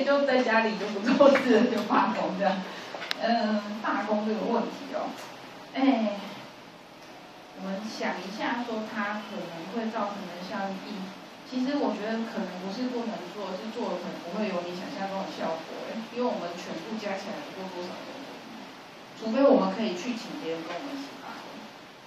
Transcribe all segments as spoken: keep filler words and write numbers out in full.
就在家里就不做事了，就罢工这样。嗯，罢工这个问题哦，哎，我们想一下，说它可能会造成的效益，其实我觉得可能不是不能做，是做了可能不会有你想象中的效果，哎，因为我们全部加起来不过多少人，除非我们可以去请别人跟我们一起罢工。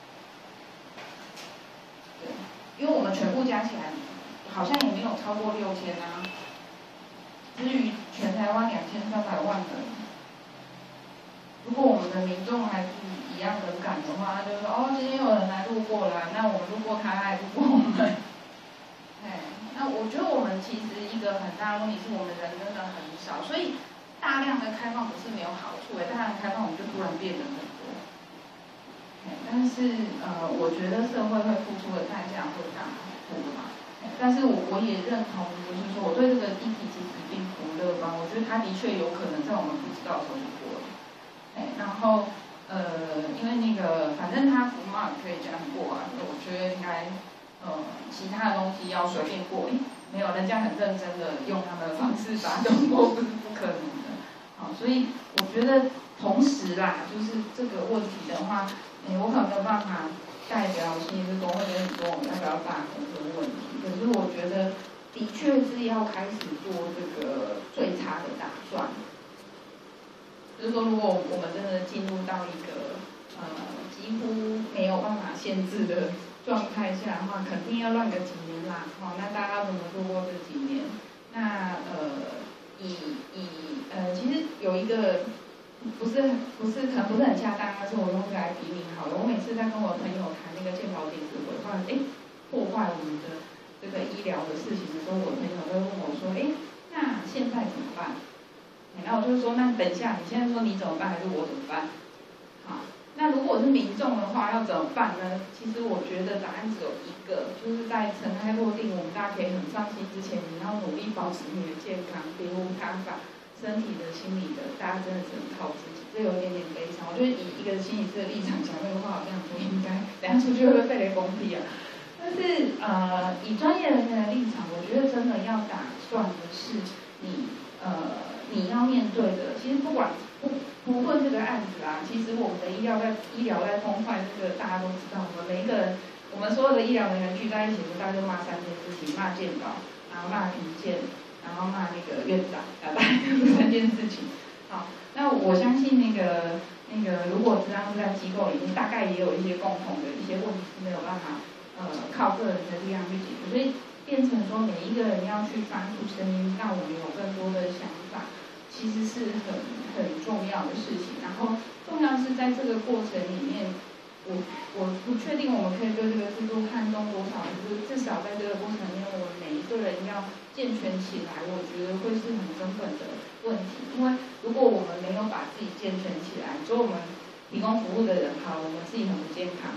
对，因为我们全部加起来，好像也没有超过六千啊。至于全台湾两千三百万人。如果我们的民众还是一样冷感的话，那就是说，哦，今天有人来路过了，那我们路过他，他也路过我们。哎，那我觉得我们其实一个很大的问题是我们人真的很少，所以大量的开放不是没有好处，哎，大量的开放我们就突然变得很多。哎，但是呃，我觉得社会会付出的代价会大很多嘛。但是我我也认同，就是说我对这个议题其实并不乐观，我觉得它的确有可能在我们不知道的时候就过了。哎，然后呃，因为那个反正他福马可以这样过啊，我觉得应该呃其他的东西要随便过，哎，没有，人家很认真的用他们的方式把它通过，不是不可能的。好，所以我觉得同时啦，就是这个问题的话，哎，我可能没有办法代表新律师工会跟你说我们要不要罢工这个问题，可是我觉得的确是要开始做这个最差的打算。就是说，如果我们真的进入到一个呃几乎没有办法限制的状态下的话，肯定要乱个几年啦。好、哦，那大家怎么度过这几年？那呃以以呃，其实有一个不是不是可能不是很恰当，但是我用这个来比拟好了。我每次在跟我朋友谈那个健保点子规划，哎，破坏我们的这个医疗的事情的时候，我朋友都会问我说，哎，那现在怎么办？然后我就说，那等一下，你现在说你怎么办，还是我怎么办？好，那如果是民众的话，要怎么办呢？其实我觉得答案只有一个，就是在尘埃落定，我们大家可以很放心之前，你要努力保持你的健康，别无他法。身体的、心理的，大家真的只能靠自己，这有一点点悲伤。我觉得以一个心理师的立场讲这个话，好像不应该，等下出去会不会被雷攻击啊？但是呃，以专业人员的立场，我觉得真的要打算的是你呃。你要面对的，其实不管不不论这个案子啊，其实我们的医疗在医疗在崩坏，这个大家都知道。我们每一个人，我们所有的医疗人员聚在一起，大家就骂三件事情：骂健保，然后骂评鉴，然后骂那个院长，啊，大概就是三件事情。好，那我相信那个那个，如果这样在机构里面，大概也有一些共同的一些问题是没有办法呃靠个人的力量去解决，所以变成说每一个人要去发出声音，让我们有更多的想法。其实是很很重要的事情，然后重要是在这个过程里面，我我不确定我们可以对这个制度撼动多少，就是至少在这个过程里面，我们每一个人要健全起来，我觉得会是很根本的问题。因为如果我们没有把自己健全起来，所以我们提供服务的人好，我们自己很不健康，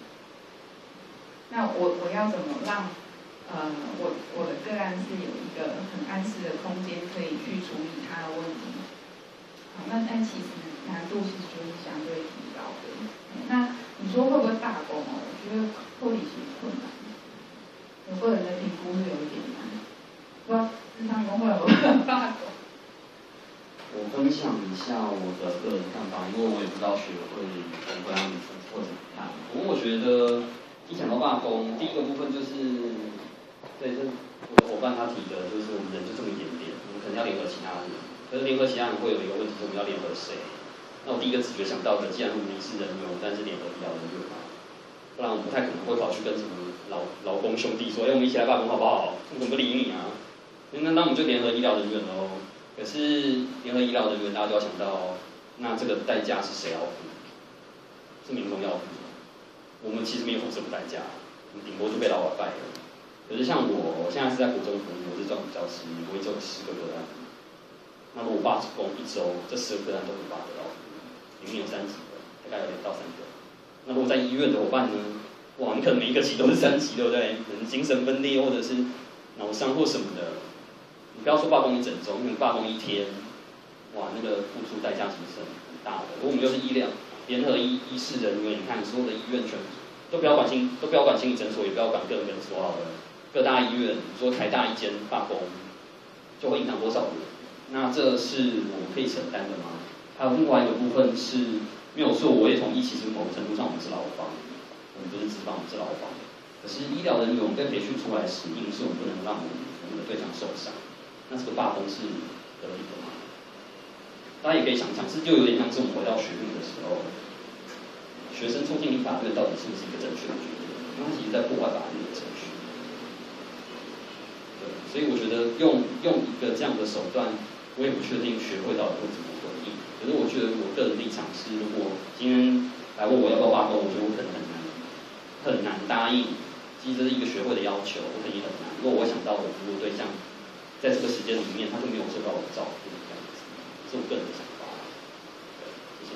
那我我要怎么让？呃，我我的个案是有一个很安适的空间，可以去处理它的问题。好，那但其实难度其实就是相对提高的。那你说会不会罢工哦？我觉得会有些困难。我个人的评估是有一点难。不知道日常工会有没有罢工？ 我分享一下我的个人看法，因为我也不知道学会会让你或怎么看。不过我觉得一讲到罢工，第一个部分就是。对，这我的伙伴他提的，就是我们人就这么一点点，我们可能要联合其他人。可是联合其他人会有一个问题，是我们要联合谁？那我第一个直觉想到的，既然我们是人员，但是联合医疗人员嘛，不然我不太可能会跑去跟什么劳劳工兄弟说，哎，我们一起来罢工好不好？我怎么不理你啊？那那我们就联合医疗人员喽。可是联合医疗人员，大家就要想到，那这个代价是谁要付？是民众要付的。我们其实没有付什么代价，我们顶多就被老板败了。可是像我，我现在是在国中服务，我是专门教师，我一周十个个案。那如果罢工一周，这十个个案都无法得到服务，里面有三级的，大概有两到三个。那如果在医院的伙伴呢？哇，你可能每一个级都是三级，对不对？可能精神分裂或者是脑伤或什么的。你不要说罢工一整周，你罢工一天，哇，那个付出代价其实是很大的。如果我们又是医疗联合医医事人员，你看所有的医院全都不要管心，都不要管心理诊所，也不要管个人诊所好了。各大医院，你说台大一间罢工，就会影响多少人？ 那这是我们可以承担的吗？还有另外一个部分是没有错，我也同意，其实某种程度上我们是劳方，我们不是资方，我们是劳方。可是医疗人员我们被培训出来的使命是我们不能让我们服务的对象受伤，那这个罢工是得理的吗？大家也可以想想，这就有点像是我们回到学运的时候，学生促进立法，这个到底是不是一个正确的决定？因为它其实在破坏法律的程序。对，所以我觉得用用一个这样的手段，我也不确定学会到底会怎么回应。可是我觉得我个人立场是，如果今天来问我要不要罢工，我觉得我可能很难很难答应。其实这是一个学会的要求，我肯定很难。如果我想到我服务对象在这个时间里面，他就没有受到我的照顾，这样子，这是我个人的想法。对，谢谢。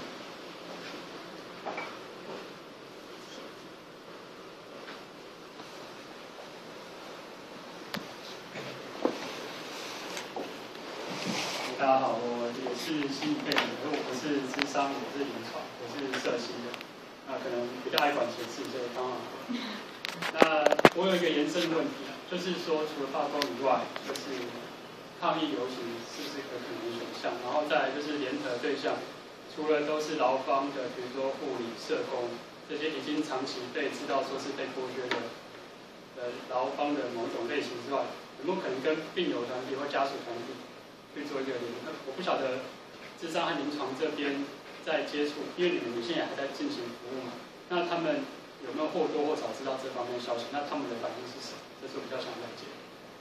大家好，我也是心理背景的，我不是諮商，我是临床，我是社心的，那可能比较爱管闲事，所以刚好。那我有一个延伸的问题啊，就是说除了罢工以外，就是抗议游行是不是一个可能的选项？然后再来就是联合对象，除了都是劳方的，比如说护理、社工这些已经长期被知道说是被剥削的的劳方的某种类型之外，有没有可能跟病友团体或家属团体去做一个联合？我不晓得諮商和临床这边在接触，因为你们现在还在进行服务嘛，那他们有没有或多或少知道这方面的消息？那他们的反应是什么？这是我比较想了解。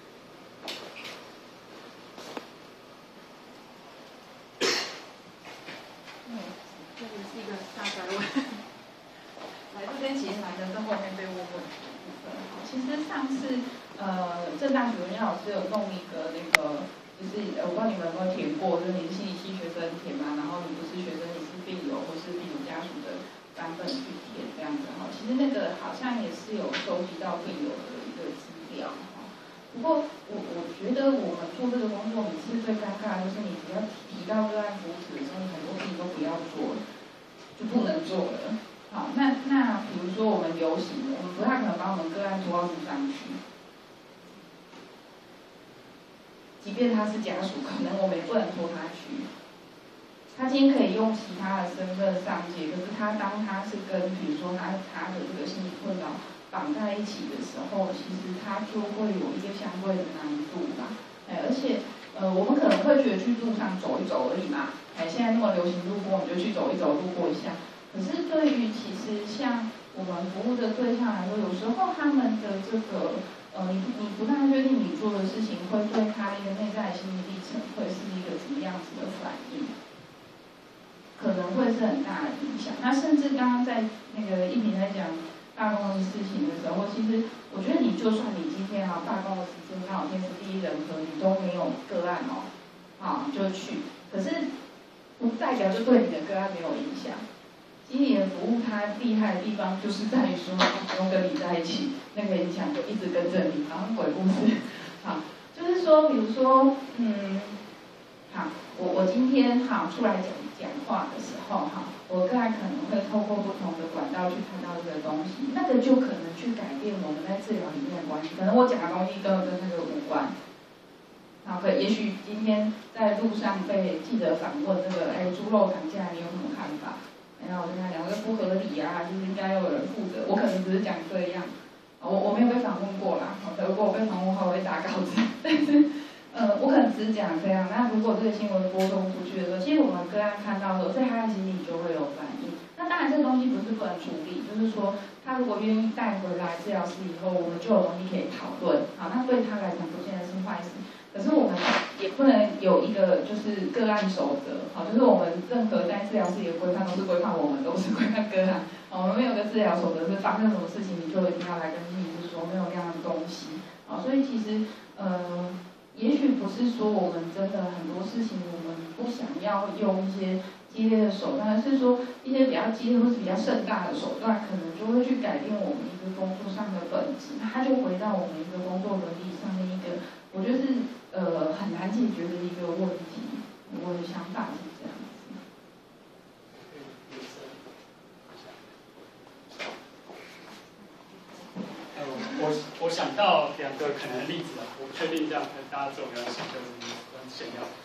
嗯，这也是一个大灾问。来这边其实难的是后面被问问题的部分。其实上次呃，政大许文耀老师有弄一个那个，就是呃，我不知道你们有没有填过，就是你是心理系学生填嘛，然后你不是学生，你是病友或是病友家属的版本去填这样子哈。其实那个好像也是有收集到病友的一个资料哈。不过我我觉得我们做这个工作，每次最尴尬的就是你只要提到个案福祉的时候，你很多事情都不要做了，就不能做了。好，那那比如说我们游行，我们不太可能把我们个案拖到路上去。即便他是家属，可能我们也不能拖他去。他今天可以用其他的身份上街，可是他当他是跟比如说他他的这个心理困扰绑在一起的时候，其实他就会有一些相对的难度啦。哎，而且呃，我们可能会觉得去路上走一走而已嘛。哎，现在那么流行路过，我们就去走一走，路过一下。可是对于其实像我们服务的对象来说，有时候他们的这个。呃，你你不太确定你做的事情会对他一个内在的心理历程会是一个怎么样子的反应，可能会是很大的影响。那甚至刚刚在那个一平在讲罢工的事情的时候，其实我觉得你就算你今天啊罢工的时间刚好天时地利人和，你都没有个案哦，啊就去，可是不代表就对你的个案没有影响。心理的服务它厉害的地方就是在于说，它不用跟你在一起，那个影响就一直跟着你，好像鬼故事。好，就是说，比如说，嗯，好，我我今天好出来讲讲话的时候，哈，我个案可能会透过不同的管道去看到这个东西，那个就可能去改变我们在治疗里面的关系。可能我讲的东西根本跟那个无关。好，可也许今天在路上被记者访问，这个哎猪肉涨价，你有什么看法？然后我跟他讲，这不合理啊，就是应该要有人负责。我可能只是讲这样，我我没有被访问过啦。如果我被访问的话，我会打稿子。但是，呃，我可能只是讲这样。那如果这个新闻播送出去的时候，其实我们个案看到的时候，在他的心里就会有反应。那当然，这个东西不是不能处理，就是说，他如果愿意带回来治疗师以后，我们就有东西可以讨论。好，那对他来讲，不见得是坏事。可是我们也不能有一个就是个案守则，好，就是我们任何在治疗室里的规范都是规范我们，都是规范个案。我们没有个治疗守则是发生什么事情你就一定要来跟心理师说，没有那样的东西。好，所以其实呃，也许不是说我们真的很多事情我们不想要用一些激烈的手段，而是说一些比较激烈或是比较盛大的手段，可能就会去改变我们一个工作上的本质，它就回到我们一个工作伦理上面一个，我觉得是呃很难解决的一个问题。我的想法是这样子。 呃，我我想到两个可能的例子啊，我不确定这样跟大家做没有想就是很显要。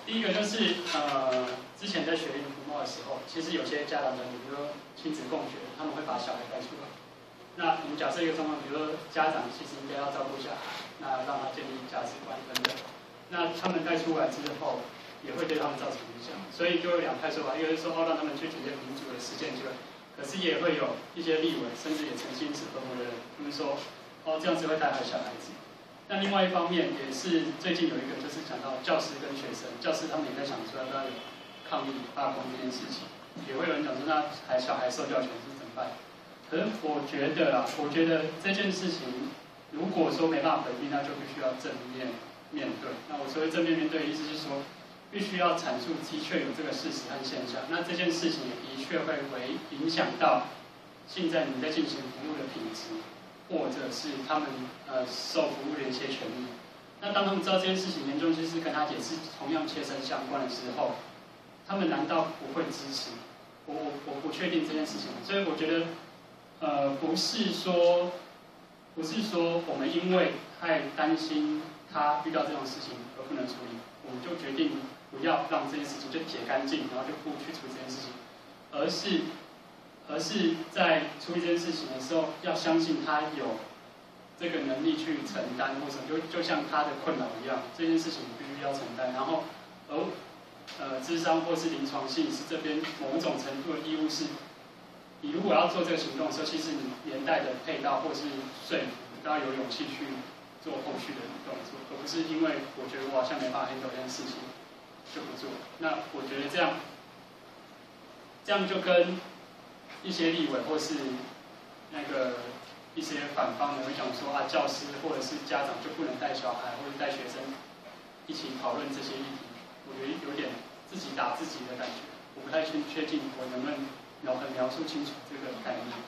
第一个就是呃，之前在学龄服贸的时候，其实有些家长们，比如说亲子共学，他们会把小孩带出来。那我们假设一个状况，比如说家长其实应该要照顾小孩，那让他建立价值观等等。那他们带出来之后，也会对他们造成影响。所以就有两派说法，一个是说哦，让他们去体验民主的实践就，可是也会有一些立委，甚至也曾经是合伙的人，他们说哦，这样子会带坏小孩子。那另外一方面也是最近有一个就是讲到教师跟学生，教师他们也在想说要不要有抗议罢工这件事情，也会有人讲说那孩小孩受教权是怎么办？可是我觉得啦，我觉得这件事情如果说没办法回避，那就必须要正面面对。那我所谓正面面对的意思是说，必须要阐述的确有这个事实和现象。那这件事情也的确会为影响到现在你在进行服务的品质。或者是他们呃受服务的一些权利，那当他们知道这件事情严重性是跟他也是同样切身相关的时候，他们难道不会支持？我我我不确定这件事情，所以我觉得呃不是说不是说我们因为太担心他遇到这种事情而不能处理，我们就决定不要让这件事情就解干净，然后就不去处理这件事情，而是。而是在处理这件事情的时候，要相信他有这个能力去承担，或者就就像他的困扰一样，这件事情必须要承担。然后，而呃，諮商或是临床心理师这边某种程度的义务是，你如果要做这个行动的时候，其实你连带的配套或是说服，都要有勇气去做后续的动作，而不是因为我觉得我好像没办法 handle 这件事情就不做。那我觉得这样，这样就跟一些立委或是那个一些反方的会讲说啊，教师或者是家长就不能带小孩或者带学生一起讨论这些议题，我觉得有点自己打自己的感觉。我不太确确定我能不能描很描述清楚这个概念。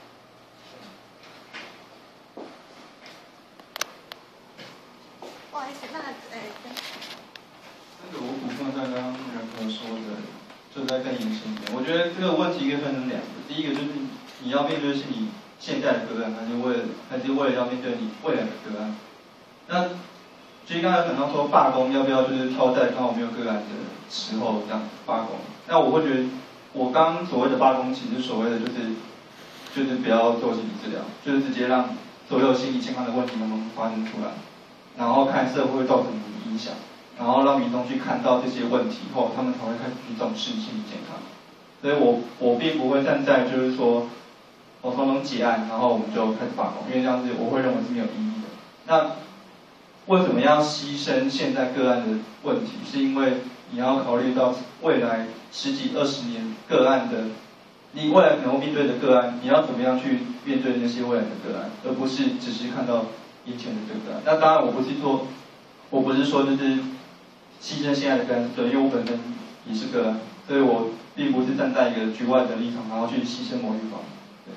不好意思，那呃， 那个我补充一下刚刚仁和说的。就再更延伸一点，我觉得这个问题可以分成两个，第一个就是你要面对的是你现在的个案，还是为了还是为了要面对你未来的个案。那其实刚才有讲到说罢工要不要就是挑在刚好没有个案的时候这样罢工，那我会觉得我刚刚所谓的罢工，其实所谓的就是就是不要做心理治疗，就是直接让所有心理健康的问题能够发生出来，然后看社会造成的影响。然后让民众去看到这些问题后，他们才会开始去重视心理健康。所以我我并不会站在就是说，我通通结案，然后我们就开始罢工，因为这样子我会认为是没有意义的。那为什么要牺牲现在个案的问题？是因为你要考虑到未来十几二十年个案的，你未来可能会面对的个案，你要怎么样去面对那些未来的个案，而不是只是看到眼前的这个个案。那当然我不是说，我不是说就是。牺牲现在的个案，对，因为我本身也是个案，所以我并不是站在一个局外的立场，然后去牺牲某一方。对。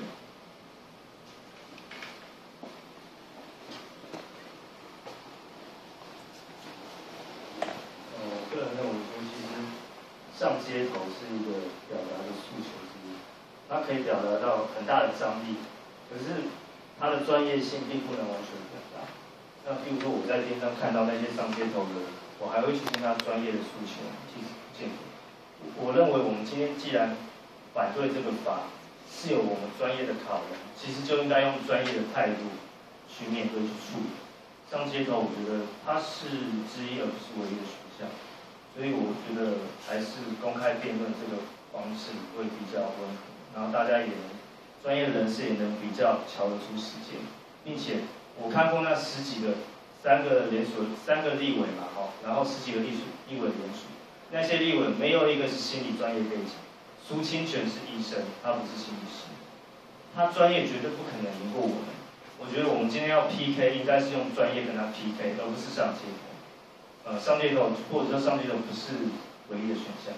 呃，我个人认为说，其实上街头是一个表达的诉求之一，它可以表达到很大的张力，可是它的专业性并不能完全表达。那比如说我在电视上看到那些上街头的人。我还会去听他专业的诉求，其实不见得。我认为我们今天既然反对这个法，是有我们专业的考量，其实就应该用专业的态度去面对、去处理。上街头，我觉得它是之一，而不是唯一的选项。所以我觉得还是公开辩论这个方式会比较温和，然后大家也能专业人士也能比较瞧得出时间，并且我看过那十几个。三个联署，三个立委嘛，哈，然后十几个立署立委联署，那些立委没有一个是心理专业背景。苏清泉是医生，他不是心理师，他专业绝对不可能赢过我们。我觉得我们今天要 P K， 应该是用专业跟他 P K， 而不是上街头。呃，上街头或者说上街头不是唯一的选项。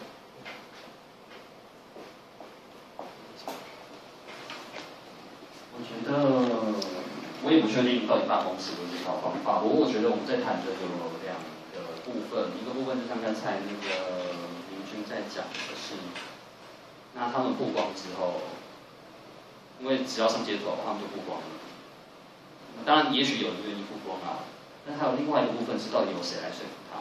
我觉得。我也不确定到底罢工是不是一条方法，不过我觉得我们在谈的有两个部分，一个部分就像刚才那个明君在讲的是，那他们曝光之后，因为只要上街头，他们就曝光了。当然，也许有人愿意曝光啊，但还有另外一个部分是到底由谁来说服他？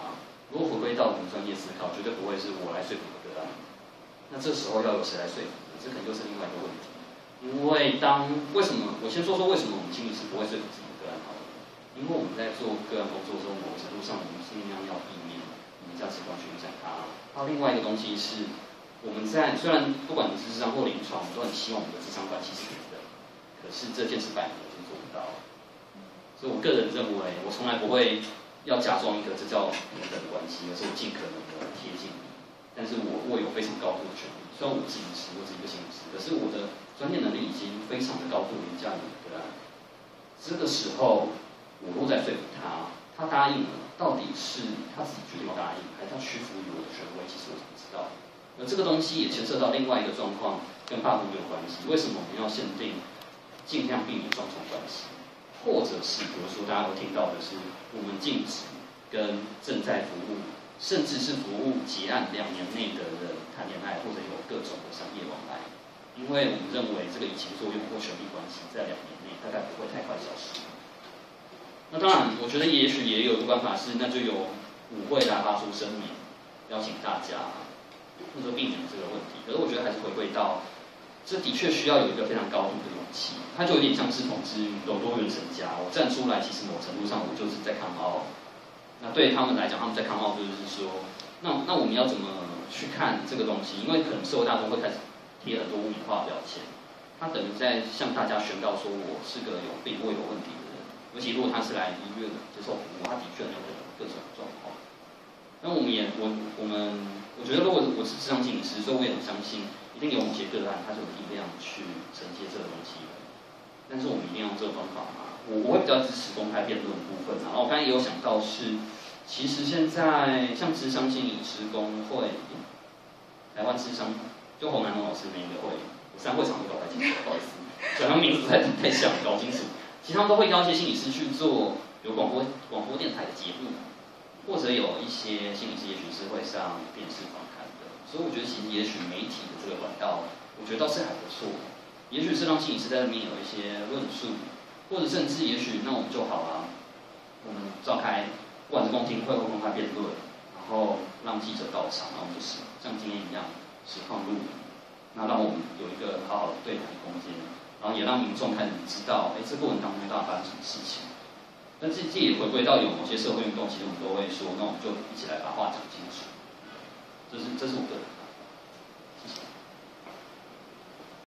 如果回归到我们专业思考，绝对不会是我来说服个案。那这时候要由谁来说服？这可能又是另外一个问题。因为当为什么我先说说为什么我们心理师不会说服自己的个案好了？因为我们在做个案工作的时候，某个程度上我们尽量要避免我们价值观去影响他。还有另外一个东西是，我们在虽然不管你是智商或临床，我们都很希望我们的智商关系是平等，可是这件事摆明了就做不到。所以我个人认为，我从来不会要假装一个这叫平等的关系，而是我尽可能的贴近你。但是我握有非常高度的权利，虽然我是心理师，我是一个心理师，可是我的专业能力已经非常的高度凌驾于你的个案。这个时候，我若在说服他，他答应了，到底是他自己决定答应，还是他屈服于我的权威？其实我怎么知道？而这个东西也牵涉到另外一个状况，跟霸凌有关系。为什么我们要限定尽量避免双重关系？或者是比如说大家都听到的是，我们禁止跟正在服务，甚至是服务结案两年内的人谈恋爱，或者有各种的商业往来，因为我们认为这个移情作用或权力关系在两年内大概不会太快消失。那当然，我觉得也许也有一个办法是，那就由舞会来发出声明，邀请大家，或者避免这个问题。可是我觉得还是回归到，这的确需要有一个非常高度的勇气，它就有点像是同志运动、多元成家。我站出来，其实某程度上我就是在抗傲。那对他们来讲，他们在抗傲就是说，那那我们要怎么去看这个东西？因为可能社会大众会开始贴很多污名化标签，他等于在向大家宣告说我是个有病或有问题的人。尤其如果他是来医院接受服务，他的确有可能各种状况。那我们也我我们我觉得，如果我是智商心理师，所以我也很相信，一定有某些个案，他是有力量去承接这个东西的。但是我们一定要用这个方法吗？我我会比较支持公开辩论的部分啊。然后我刚才也有想到是，其实现在像智商心理师工会，台湾智商就洪南龙老师那个会，我三会场都搞不太清楚，不好意思，讲他名字太太像，搞不清楚。其实他们都会邀一些心理师去做有广播广播电台的节目，或者有一些心理师也许是会上电视访谈的。所以我觉得其实也许媒体的这个管道，我觉得倒是还不错。也许是让心理师在那边有一些论述，或者甚至也许那我们就好了，我们召开不管是公听会或公开辩论，然后让记者到场，然后就是像今天一样实况录影，那让我们有一个好好的对谈空间。然后也让民众开始知道，哎，这过程当中到底发生什么事情。但这这也回归到有某些社会运动，其实我们都会说，那我们就一起来把话讲清楚。这是这是我个人。